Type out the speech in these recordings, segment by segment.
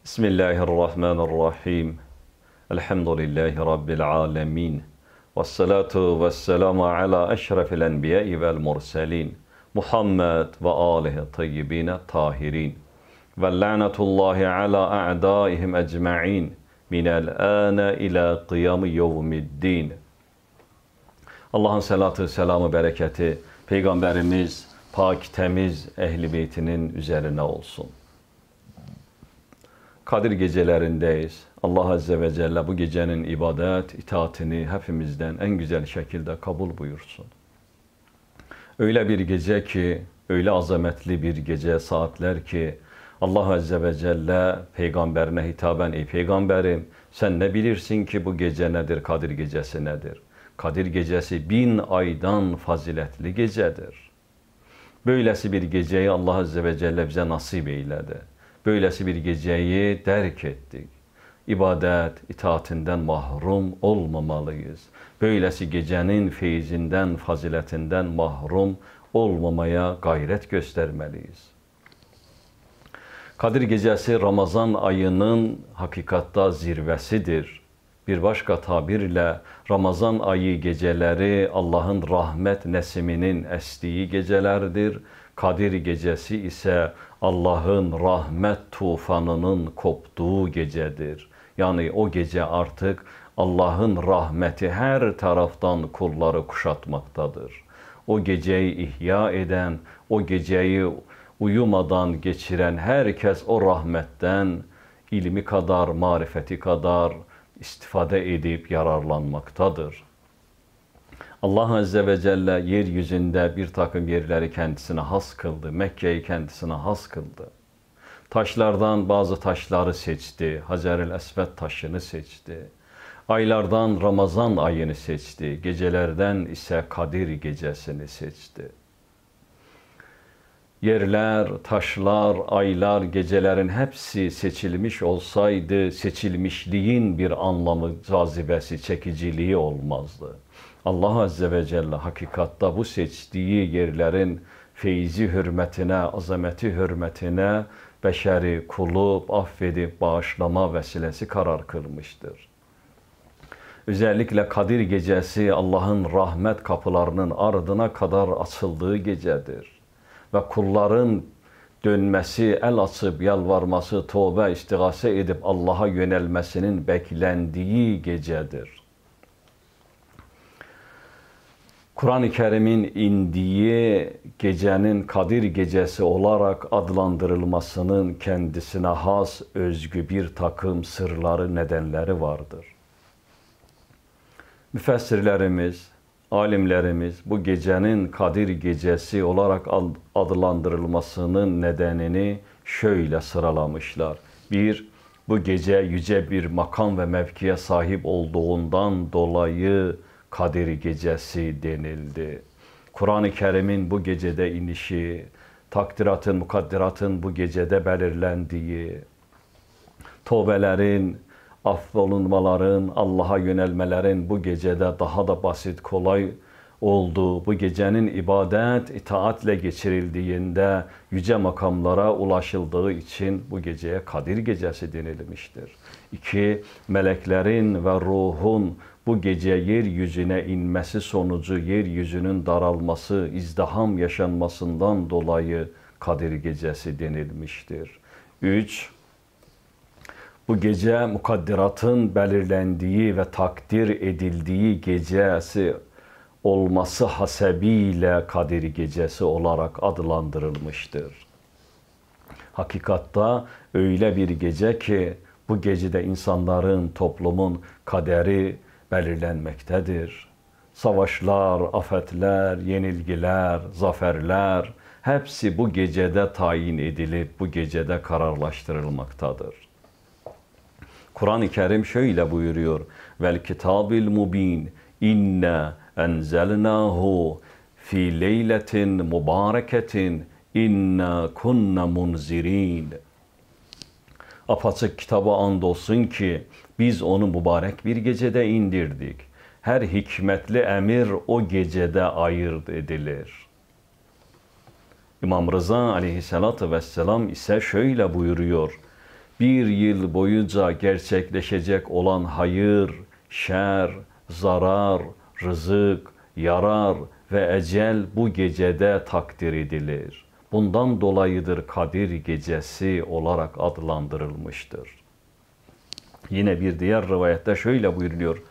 Bismillahirrahmanirrahim. Elhamdülillahi Rabbil alemin. Vessalatu vesselamu ala eşrefil enbiyai vel murselin. Muhammed ve alihi tayyibine tahirin. Ve la'netullahi ala a'daihim ecma'in. Minel âne ila kıyamı yevmiddin. Allah'ın salatı, selamı, bereketi Peygamberimiz, pak, temiz, ehl-i beytinin üzerine olsun. Kadir gecelerindeyiz. Allah Azze ve Celle bu gecenin ibadet, itaatini hepimizden en güzel şekilde kabul buyursun. Öyle bir gece ki, öyle azametli bir gece, saatler ki Allah Azze ve Celle peygamberine hitaben, ey peygamberim sen ne bilirsin ki bu gece nedir, Kadir gecesi nedir? Kadir gecesi 1000 aydan faziletli gecedir. Böylesi bir geceyi Allah Azze ve Celle bize nasip eyledi. Böylesi bir geceyi derk ettik. İbadet, itaatinden mahrum olmamalıyız. Böylesi gecenin feyzinden, faziletinden mahrum olmamaya gayret göstermeliyiz. Kadir gecesi Ramazan ayının hakikatta zirvesidir. Bir başka tabirle Ramazan ayı geceleri Allah'ın rahmet nesiminin estiği gecelerdir. Kadir gecesi ise Allah'ın rahmet tufanının koptuğu gecedir. Yani o gece artık Allah'ın rahmeti her taraftan kulları kuşatmaktadır. O geceyi ihya eden, o geceyi uyumadan geçiren herkes o rahmetten ilmi kadar, marifeti kadar istifade edip yararlanmaktadır. Allah Azze ve Celle yeryüzünde bir takım yerleri kendisine has kıldı. Mekke'yi kendisine has kıldı. Taşlardan bazı taşları seçti. Hacer-ül Esved taşını seçti. Aylardan Ramazan ayını seçti. Gecelerden ise Kadir gecesini seçti. Yerler, taşlar, aylar, gecelerin hepsi seçilmiş olsaydı, seçilmişliğin bir anlamı, cazibesi, çekiciliği olmazdı. Allah Azze ve Celle hakikatta bu seçtiği yerlerin feyzi hürmetine, azameti hürmetine beşeri kulu affedip bağışlama vesilesi karar kılmıştır. Özellikle Kadir gecesi Allah'ın rahmet kapılarının ardına kadar açıldığı gecedir. Ve kulların dönmesi, el açıp yalvarması, tövbe, istigase edip Allah'a yönelmesinin beklendiği gecedir. Kur'an-ı Kerim'in indiği gecenin Kadir gecesi olarak adlandırılmasının kendisine has, özgü bir takım sırları, nedenleri vardır. Müfessirlerimiz, alimlerimiz bu gecenin Kadir gecesi olarak adlandırılmasının nedenini şöyle sıralamışlar. 1. Bu gece yüce bir makam ve mevkiye sahip olduğundan dolayı Kadir gecesi denildi. Kur'an-ı Kerim'in bu gecede inişi, takdiratın, mukaddiratın bu gecede belirlendiği, tövbelerin, affolunmaların, Allah'a yönelmelerin bu gecede daha da basit, kolay olduğu, bu gecenin ibadet, itaatle geçirildiğinde yüce makamlara ulaşıldığı için bu geceye Kadir gecesi denilmiştir. 2. Meleklerin ve ruhun bu gece yeryüzüne inmesi sonucu yeryüzünün daralması, izdiham yaşanmasından dolayı Kadir gecesi denilmiştir. 3. Bu gece mukaddiratın belirlendiği ve takdir edildiği gecesi olması hasebiyle Kadir gecesi olarak adlandırılmıştır. Hakikatta öyle bir gece ki bu gecede insanların, toplumun kaderi belirlenmektedir. Savaşlar, afetler, yenilgiler, zaferler hepsi bu gecede tayin edilip bu gecede kararlaştırılmaktadır. Kur'an-ı Kerim şöyle buyuruyor. Vel kitabil mubin inna enzelnahu fi leyletin mübareketin inna kunna munzirin. Apaçık kitaba andolsun ki biz onu mübarek bir gecede indirdik. Her hikmetli emir o gecede ayırt edilir. İmam Rıza aleyhissalatü vesselam ise şöyle buyuruyor. bir yıl boyunca gerçekleşecek olan hayır, şer, zarar, rızık, yarar ve ecel bu gecede takdir edilir. Bundan dolayıdır Kadir Gecesi olarak adlandırılmıştır. Yine bir diğer rivayette şöyle buyuruluyor.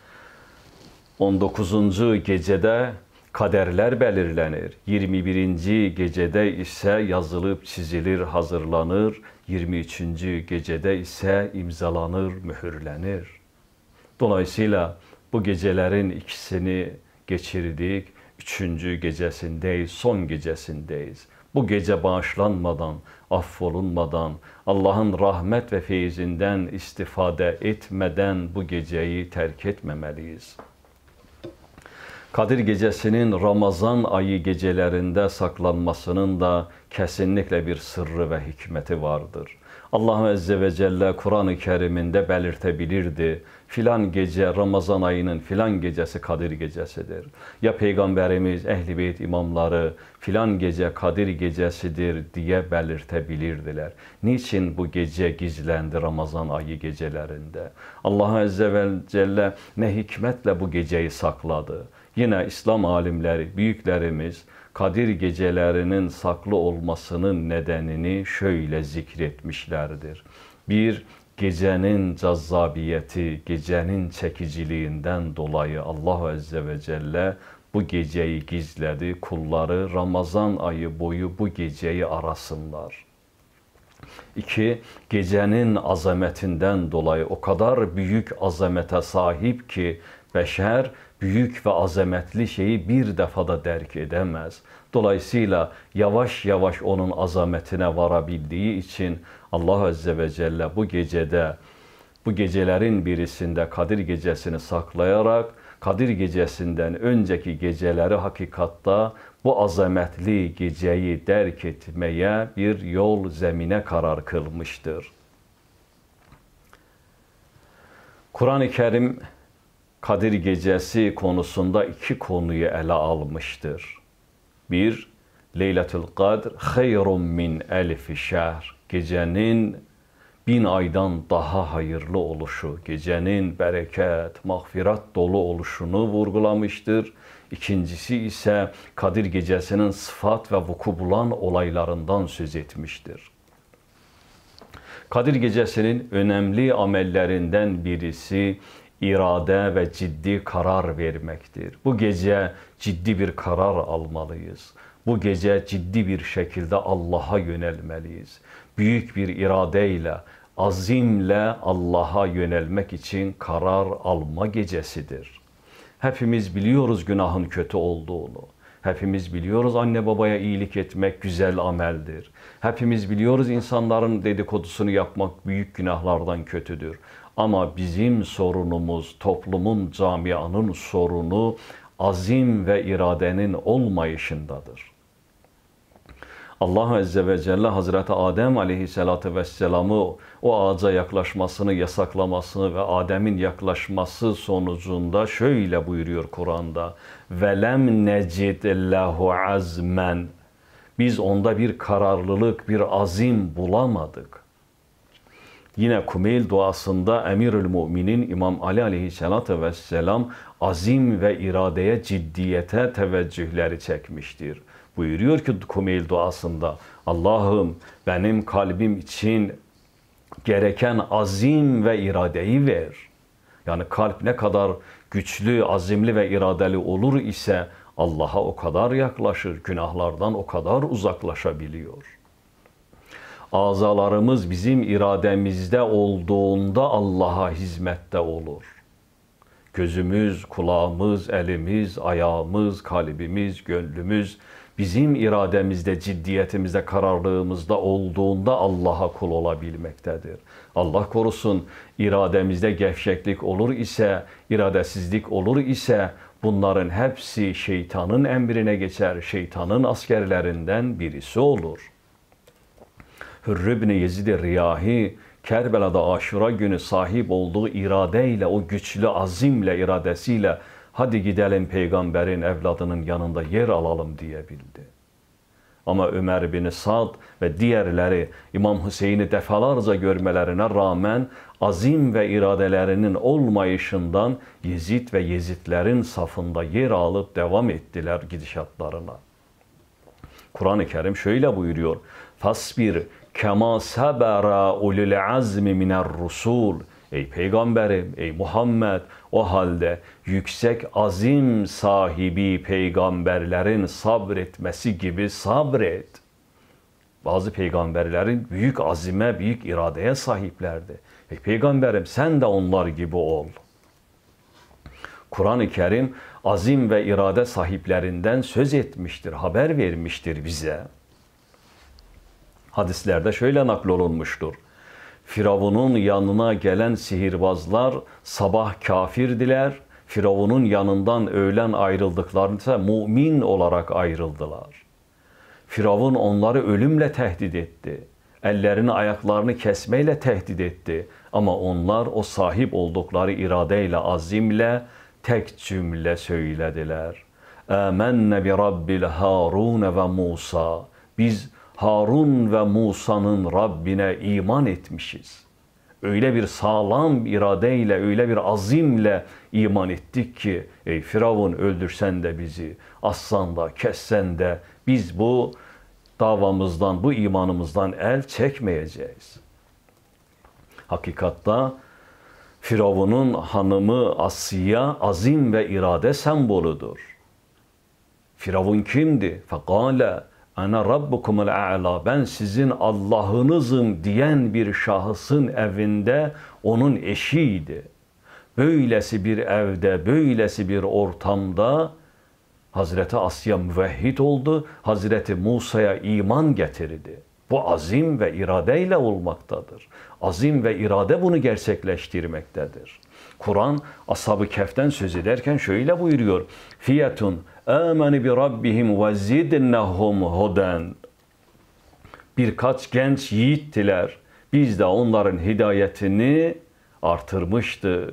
19. gecede kaderler belirlenir. 21. gecede ise yazılıp çizilir, hazırlanır. 23. gecede ise imzalanır, mühürlenir. Dolayısıyla bu gecelerin ikisini geçirdik. 3. gecesindeyiz, son gecesindeyiz. Bu gece bağışlanmadan, affolunmadan, Allah'ın rahmet ve feyzinden istifade etmeden bu geceyi terk etmemeliyiz. Kadir Gecesi'nin Ramazan ayı gecelerinde saklanmasının da kesinlikle bir sırrı ve hikmeti vardır. Allah Azze ve Celle Kur'an-ı Kerim'inde belirtebilirdi. Filan gece Ramazan ayının filan gecesi Kadir Gecesidir. Ya Peygamberimiz, Ehl-i Beyt imamları filan gece Kadir Gecesidir diye belirtebilirdiler. Niçin bu gece gizlendi Ramazan ayı gecelerinde? Allah Azze ve Celle ne hikmetle bu geceyi sakladı? Yine İslam alimleri, büyüklerimiz Kadir gecelerinin saklı olmasının nedenini şöyle zikretmişlerdir. Bir, gecenin cazzabiyeti, gecenin çekiciliğinden dolayı Allah Azze ve Celle bu geceyi gizledi. Kulları Ramazan ayı boyu bu geceyi arasınlar. İki, gecenin azametinden dolayı o kadar büyük azamete sahip ki beşer büyük ve azametli şeyi bir defada derk edemez. Dolayısıyla yavaş yavaş onun azametine varabildiği için Allah Azze ve Celle bu gecede, bu gecelerin birisinde Kadir Gecesini saklayarak, Kadir Gecesi'nden önceki geceleri hakikatta bu azametli geceyi derk etmeye bir yol zemine karar kılmıştır. Kur'an-ı Kerim Kadir Gecesi konusunda iki konuyu ele almıştır. Bir, Leyletül Kadr hayrun min elfi şehr. Gecenin 1000 aydan daha hayırlı oluşu, gecenin bereket, mağfiret dolu oluşunu vurgulamıştır. İkincisi ise Kadir Gecesi'nin sıfat ve vuku bulan olaylarından söz etmiştir. Kadir Gecesi'nin önemli amellerinden birisi irade ve ciddi karar vermektir. Bu gece ciddi bir karar almalıyız. Bu gece ciddi bir şekilde Allah'a yönelmeliyiz. Büyük bir iradeyle, azimle Allah'a yönelmek için karar alma gecesidir. Hepimiz biliyoruz günahın kötü olduğunu. Hepimiz biliyoruz anne babaya iyilik etmek güzel ameldir. Hepimiz biliyoruz insanların dedikodusunu yapmak büyük günahlardan kötüdür. Ama bizim sorunumuz, toplumun, camianın sorunu azim ve iradenin olmayışındadır. Allah Azze ve Celle Hazreti Adem Aleyhisselatü Vesselam'ı o ağaca yaklaşmasını yasaklamasını ve Adem'in yaklaşması sonucunda şöyle buyuruyor Kur'an'da: "Velem necid lehu azmen." Biz onda bir kararlılık, bir azim bulamadık. Yine Kumeyl duasında Emirül Müminin İmam Ali Aleyhisselatü Vesselam azim ve iradeye, ciddiyete teveccühleri çekmiştir. Buyuruyor ki Kumeyl duasında: Allah'ım benim kalbim için gereken azim ve iradeyi ver. Yani kalp ne kadar güçlü, azimli ve iradeli olur ise Allah'a o kadar yaklaşır, günahlardan o kadar uzaklaşabiliyor. Azalarımız bizim irademizde olduğunda Allah'a hizmette olur. Gözümüz, kulağımız, elimiz, ayağımız, kalbimiz, gönlümüz bizim irademizde, ciddiyetimizde, kararlılığımızda olduğunda Allah'a kul olabilmektedir. Allah korusun, irademizde gevşeklik olur ise, iradesizlik olur ise bunların hepsi şeytanın emrine geçer, şeytanın askerlerinden birisi olur. Hürr ibn Yezid Riyahi, Kerbela'da Aşura günü sahip olduğu iradeyle, o güçlü azimle, iradesiyle hadi gidelim peygamberin evladının yanında yer alalım diyebildi. Ama Ömer bin Sad ve diğerleri İmam Hüseyin'i defalarca görmelerine rağmen azim ve iradelerinin olmayışından Yezid ve Yezidlerin safında yer alıp devam ettiler gidişatlarına. Kur'an-ı Kerim şöyle buyuruyor. Fasbir kema sabara ulul azmi miner rusul. Ey peygamberim, ey Muhammed, o halde yüksek azim sahibi peygamberlerin sabretmesi gibi sabret. Bazı peygamberlerin büyük azime, büyük iradeye sahiplerdi. Ey peygamberim sen de onlar gibi ol. Kur'an-ı Kerim azim ve irade sahiplerinden söz etmiştir, haber vermiştir bize. Hadislerde şöyle naklolunmuştur. Firavun'un yanına gelen sihirbazlar sabah kafirdiler. Firavun'un yanından öğlen ayrıldıklarında mümin olarak ayrıldılar. Firavun onları ölümle tehdit etti. Ellerini ayaklarını kesmeyle tehdit etti. Ama onlar o sahip oldukları iradeyle, azimle tek cümle söylediler. Âmenne bi Rabbil Harun ve Musa. Biz Harun ve Musa'nın Rabbine iman etmişiz. Öyle bir sağlam iradeyle, öyle bir azimle iman ettik ki, ey Firavun öldürsen de bizi, assan da, kessen de biz bu davamızdan, bu imanımızdan el çekmeyeceğiz. Hakikatta Firavun'un hanımı Asiya azim ve irade sembolüdür. Firavun kimdi? Fekale ana rabbukumul a'la, ben sizin Allah'ınızım diyen bir şahısın evinde onun eşiydi. Böylesi bir evde, böylesi bir ortamda Hazreti Asya müvehhid oldu, Hazreti Musa'ya iman getirdi. Bu azim ve iradeyle olmaktadır. Azim ve irade bunu gerçekleştirmektedir. Kur'an Ashab-ı Kehf'ten söz ederken şöyle buyuruyor. Fiyetun amenu bi rabbihim ve zidnahum huden. Birkaç genç yiğittiler. Biz de onların hidayetini artırmıştık.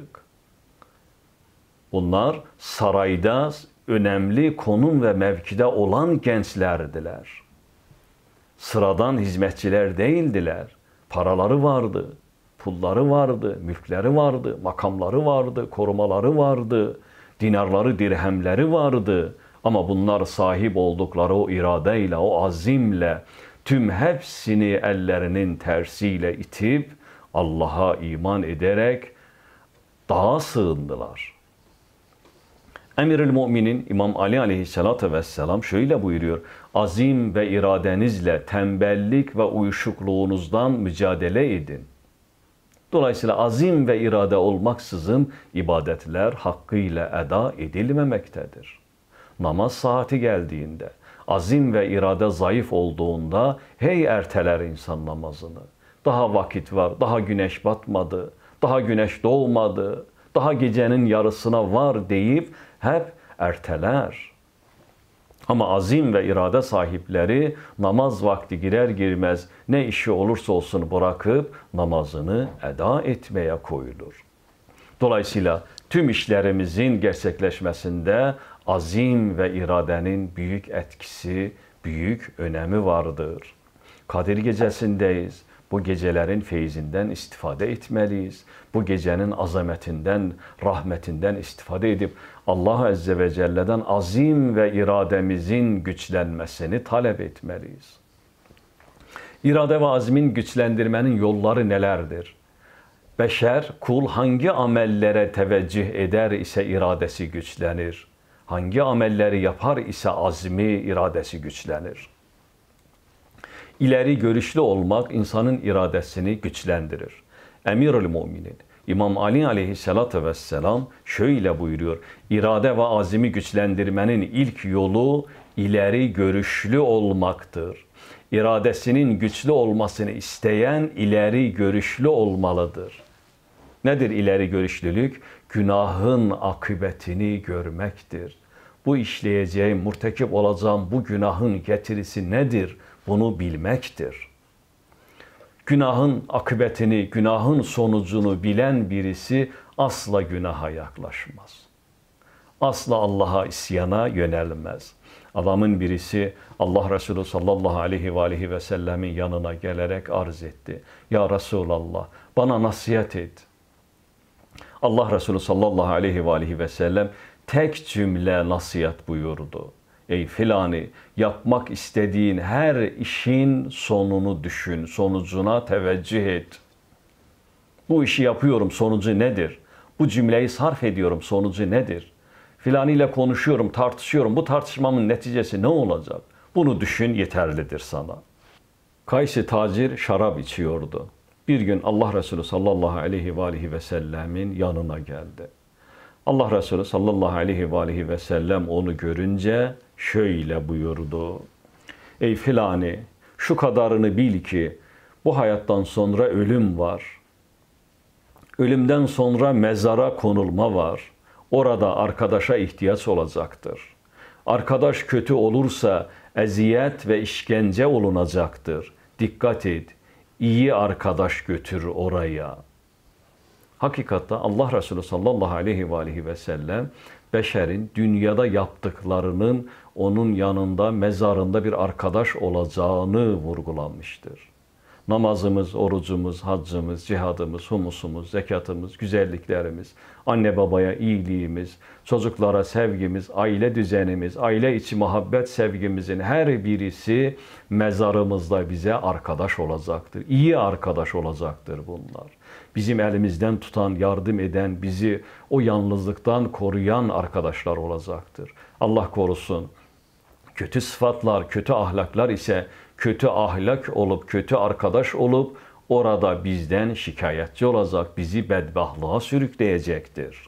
Bunlar sarayda önemli konum ve mevkide olan gençlerdiler. Sıradan hizmetçiler değildiler. Paraları vardı, pulları vardı, mülkleri vardı, makamları vardı, korumaları vardı, dinarları, dirhemleri vardı. Ama bunlar sahip oldukları o iradeyle, o azimle tüm hepsini ellerinin tersiyle itip Allah'a iman ederek dağa sığındılar. Emirül Müminin İmam Ali aleyhissalatü vesselam şöyle buyuruyor. Azim ve iradenizle tembellik ve uyuşukluğunuzdan mücadele edin. Dolayısıyla azim ve irade olmaksızın ibadetler hakkıyla eda edilmemektedir. Namaz saati geldiğinde, azim ve irade zayıf olduğunda hey erteler insan namazını. Daha vakit var, daha güneş batmadı, daha güneş doğmadı, daha gecenin yarısına var deyip hep erteler. Ama azim ve irade sahipleri namaz vakti girer girmez ne işi olursa olsun bırakıp namazını eda etmeye koyulur. Dolayısıyla tüm işlerimizin gerçekleşmesinde azim ve iradenin büyük etkisi, büyük önemi vardır. Kadir gecesindeyiz. Bu gecelerin feyzinden istifade etmeliyiz. Bu gecenin azametinden, rahmetinden istifade edip Allah Azze ve Celle'den azim ve irademizin güçlenmesini talep etmeliyiz. İrade ve azmin güçlendirmenin yolları nelerdir? Beşer, kul hangi amellere teveccüh eder ise iradesi güçlenir. Hangi amelleri yapar ise azmi, iradesi güçlenir. İleri görüşlü olmak insanın iradesini güçlendirir. Emirül Müminin İmam Ali aleyhissalatü vesselam şöyle buyuruyor. İrade ve azimi güçlendirmenin ilk yolu ileri görüşlü olmaktır. İradesinin güçlü olmasını isteyen ileri görüşlü olmalıdır. Nedir ileri görüşlülük? Günahın akıbetini görmektir. Bu işleyeceğim, murtekip olacağım bu günahın getirisi nedir? Bunu bilmektir. Günahın akıbetini, günahın sonucunu bilen birisi asla günaha yaklaşmaz. Asla Allah'a isyana yönelmez. Adamın birisi Allah Resulü sallallahu aleyhi ve aleyhi ve sellemin yanına gelerek arz etti. Ya Resulallah, bana nasihat et. Allah Resulü sallallahu aleyhi ve aleyhi ve sellem tek cümle nasihat buyurdu. Ey filani, yapmak istediğin her işin sonunu düşün, sonucuna teveccüh et. Bu işi yapıyorum, sonucu nedir? Bu cümleyi sarf ediyorum, sonucu nedir? Filaniyle konuşuyorum, tartışıyorum, bu tartışmamın neticesi ne olacak? Bunu düşün, yeterlidir sana. Kaysi tacir şarap içiyordu. Bir gün Allah Resulü sallallahu aleyhi ve aleyhi ve sellemin yanına geldi. Allah Resulü sallallahu aleyhi ve aleyhi ve sellem onu görünce şöyle buyurdu. Ey filani, şu kadarını bil ki bu hayattan sonra ölüm var. Ölümden sonra mezara konulma var. Orada arkadaşa ihtiyaç olacaktır. Arkadaş kötü olursa eziyet ve işkence olunacaktır. Dikkat et, iyi arkadaş götür oraya. Hakikatte Allah Resulü sallallahu aleyhi ve aleyhi ve sellem beşerin dünyada yaptıklarının onun yanında, mezarında bir arkadaş olacağını vurgulanmıştır. Namazımız, orucumuz, haccımız, cihadımız, humusumuz, zekatımız, güzelliklerimiz, anne babaya iyiliğimiz, çocuklara sevgimiz, aile düzenimiz, aile içi muhabbet sevgimizin her birisi mezarımızda bize arkadaş olacaktır. İyi arkadaş olacaktır bunlar. Bizim elimizden tutan, yardım eden, bizi o yalnızlıktan koruyan arkadaşlar olacaktır. Allah korusun. Kötü sıfatlar, kötü ahlaklar ise kötü ahlak olup, kötü arkadaş olup orada bizden şikayetçi olacak, bizi bedbahtlığa sürükleyecektir.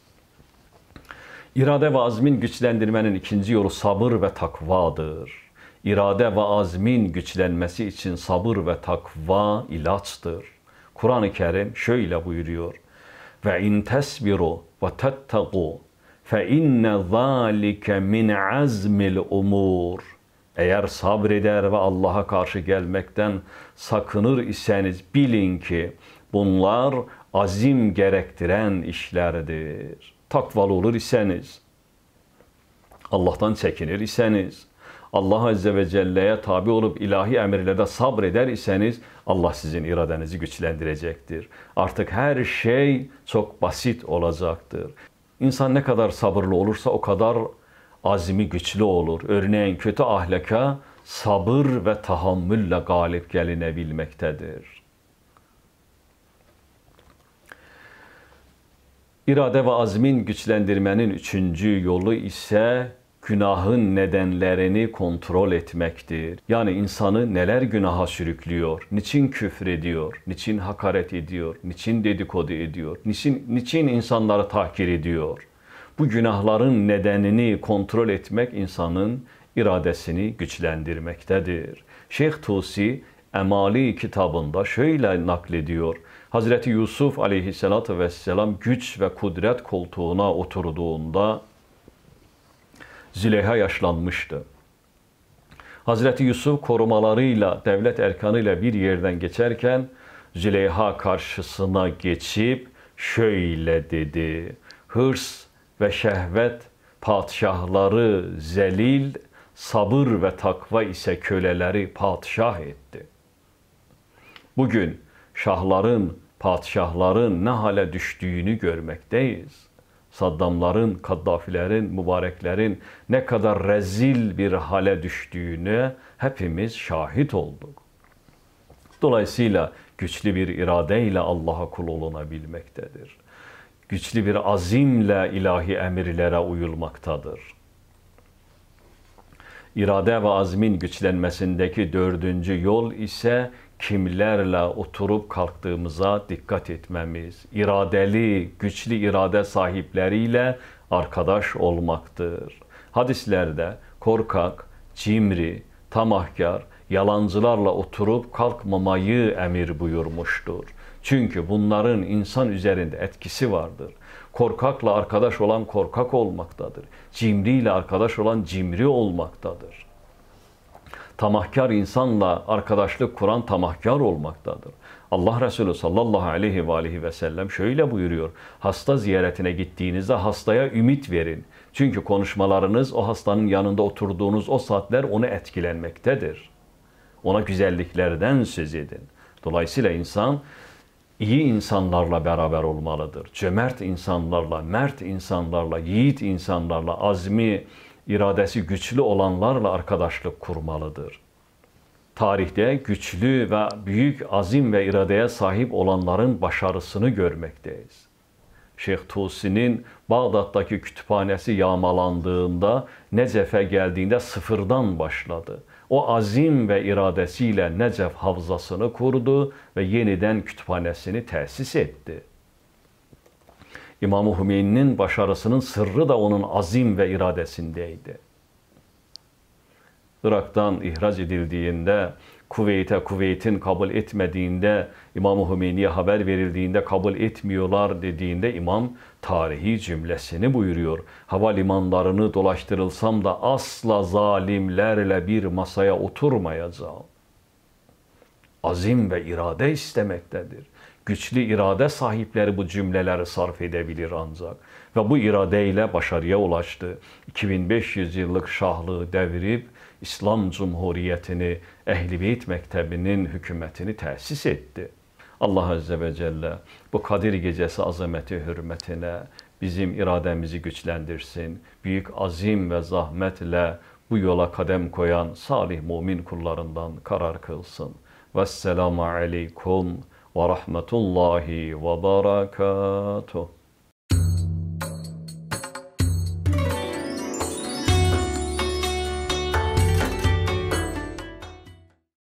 İrade ve azmin güçlendirmenin ikinci yolu sabır ve takvadır. İrade ve azmin güçlenmesi için sabır ve takva ilaçtır. Kur'an-ı Kerim şöyle buyuruyor. Ve in tesbiru ve tettegu fe inne zalike min azmil umur. Eğer sabreder ve Allah'a karşı gelmekten sakınır iseniz bilin ki bunlar azim gerektiren işlerdir. Takvalı olur iseniz, Allah'tan çekinir iseniz, Allah Azze ve Celle'ye tabi olup ilahi emirlerde sabreder iseniz Allah sizin iradenizi güçlendirecektir. Artık her şey çok basit olacaktır. İnsan ne kadar sabırlı olursa o kadar azmi güçlü olur. Örneğin kötü ahlaka sabır ve tahammülle galip gelinebilmektedir. İrade ve azmin güçlendirmenin üçüncü yolu ise günahın nedenlerini kontrol etmektir. Yani insanı neler günaha sürüklüyor, niçin küfrediyor, niçin hakaret ediyor, niçin dedikodu ediyor, niçin insanları tahkir ediyor. Bu günahların nedenini kontrol etmek insanın iradesini güçlendirmektedir. Şeyh Tusi Emali kitabında şöyle naklediyor. Hazreti Yusuf aleyhissalatü vesselam güç ve kudret koltuğuna oturduğunda Züleyha yaşlanmıştı. Hazreti Yusuf korumalarıyla, devlet erkanıyla bir yerden geçerken Züleyha karşısına geçip şöyle dedi. Hırs ve şehvet padişahları zelil, sabır ve takva ise köleleri padişah etti. Bugün şahların, padişahların ne hale düştüğünü görmekteyiz. Saddamların, Kaddafilerin, mübareklerin ne kadar rezil bir hale düştüğüne hepimiz şahit olduk. Dolayısıyla güçlü bir iradeyle Allah'a kul olunabilmektedir. Güçlü bir azimle ilahi emirlere uyulmaktadır. İrade ve azmin güçlenmesindeki dördüncü yol ise kimlerle oturup kalktığımıza dikkat etmemiz, iradeli, güçlü irade sahipleriyle arkadaş olmaktır. Hadislerde korkak, cimri, tamahkar, yalancılarla oturup kalkmamayı emir buyurmuştur. Çünkü bunların insan üzerinde etkisi vardır. Korkakla arkadaş olan korkak olmaktadır. Cimriyle arkadaş olan cimri olmaktadır. Tamahkar insanla arkadaşlık kuran tamahkar olmaktadır. Allah Resulü sallallahu aleyhi ve sellem şöyle buyuruyor. Hasta ziyaretine gittiğinizde hastaya ümit verin. Çünkü konuşmalarınız o hastanın yanında oturduğunuz o saatler onu etkilenmektedir. Ona güzelliklerden söz edin. Dolayısıyla insan iyi insanlarla beraber olmalıdır. Cömert insanlarla, mert insanlarla, yiğit insanlarla, azmi, iradesi güçlü olanlarla arkadaşlık kurmalıdır. Tarihte güçlü ve büyük azim ve iradeye sahip olanların başarısını görmekteyiz. Şeyh Tusi'nin Bağdat'taki kütüphanesi yağmalandığında, Necef'e geldiğinde sıfırdan başladı. O azim ve iradesiyle Necef havzasını kurdu ve yeniden kütüphanesini tesis etti. İmam-ı Hümeyni'nin başarısının sırrı da onun azim ve iradesindeydi. Irak'tan ihraç edildiğinde, Kuveyt'in kabul etmediğinde, İmam-ı Hümeyni'ye haber verildiğinde kabul etmiyorlar dediğinde imam tarihi cümlesini buyuruyor. Havalimanlarını dolaştırılsam da asla zalimlerle bir masaya oturmayacağım. Azim ve irade istemektedir. Güçlü irade sahipleri bu cümleleri sarf edebilir ancak. Ve bu iradeyle başarıya ulaştı. 2500 yıllık şahlığı devirip İslam Cumhuriyeti'ni, Ehl-i Beyt Mektebi'nin hükümetini tesis etti. Allah Azze ve Celle bu Kadir Gecesi azameti hürmetine bizim irademizi güçlendirsin. Büyük azim ve zahmetle bu yola kadem koyan salih mümin kullarından karar kılsın. Vesselamu aleykum ve rahmetullahi ve berekatuhu.